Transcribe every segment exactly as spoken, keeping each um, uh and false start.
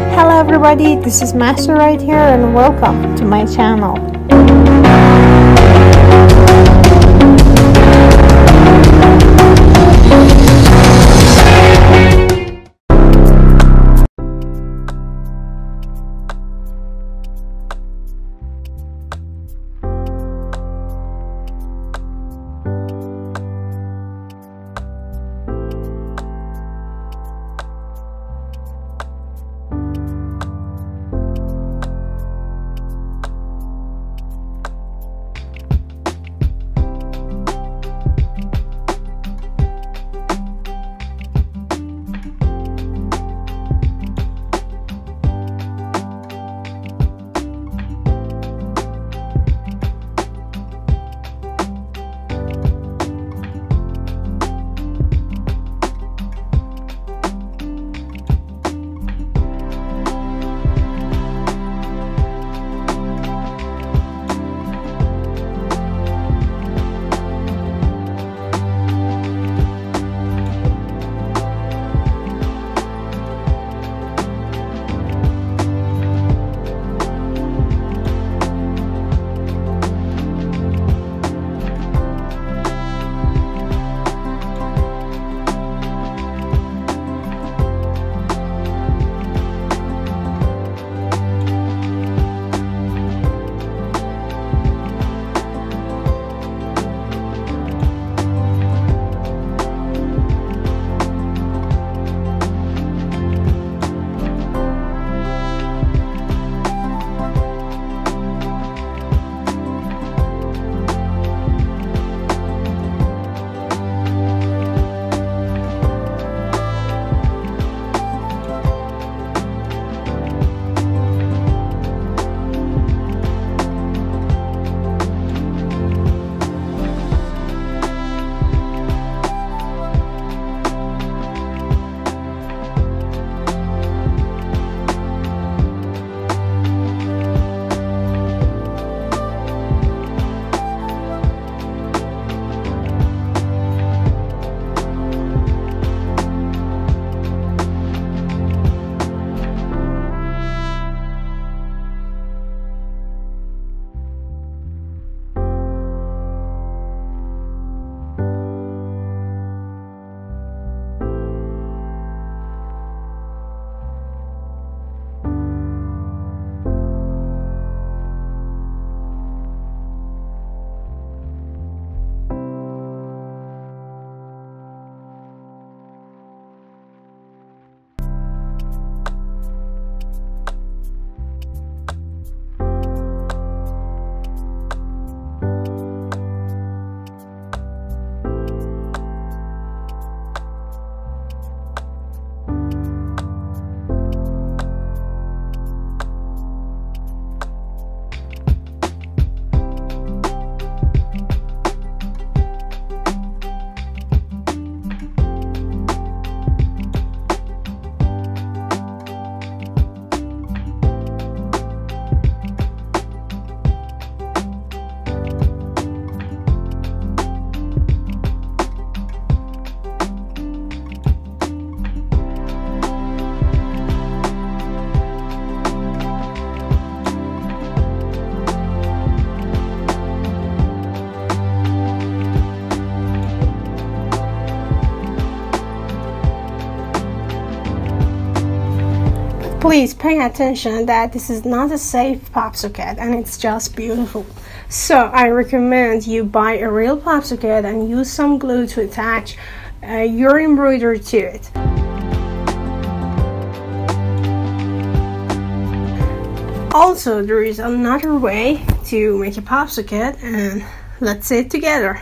Hello everybody, this is Master right here and welcome to my channel. Please pay attention that this is not a safe pop socket and it's just beautiful. So I recommend you buy a real pop socket and use some glue to attach uh, your embroidery to it. Also, there is another way to make a pop socket, and let's see it together.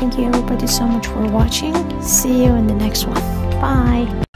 Thank you everybody so much for watching. See you in the next one. Bye.